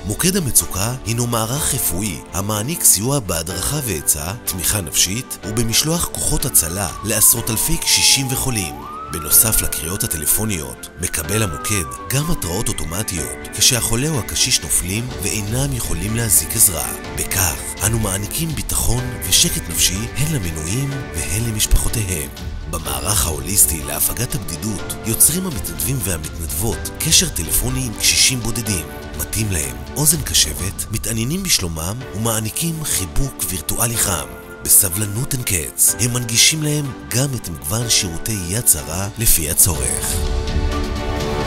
מוקד המצוקה הינו מערך רפואי המעניק סיוע בהדרכה ועצה, תמיכה נפשית ובמשלוח כוחות הצלה לעשרות אלפי קשישים וחולים. בנוסף לקריאות הטלפוניות, מקבל המוקד גם התראות אוטומטיות כשהחולה או הקשיש נופלים ואינם יכולים להזיק עזרה. בכך, אנו מעניקים ביטחון ושקט נפשי הן למנויים והן למשפחותיהם. במערך ההוליסטי להפגת הבדידות יוצרים המתנדבים והמתנדבות קשר טלפוני עם קשישים בודדים, מתאים להם אוזן קשבת, מתעניינים בשלומם ומעניקים חיבוק וירטואלי חם. בסבלנות אין קץ, הם מנגישים להם גם את מגוון שירותי יד שרה לפי הצורך.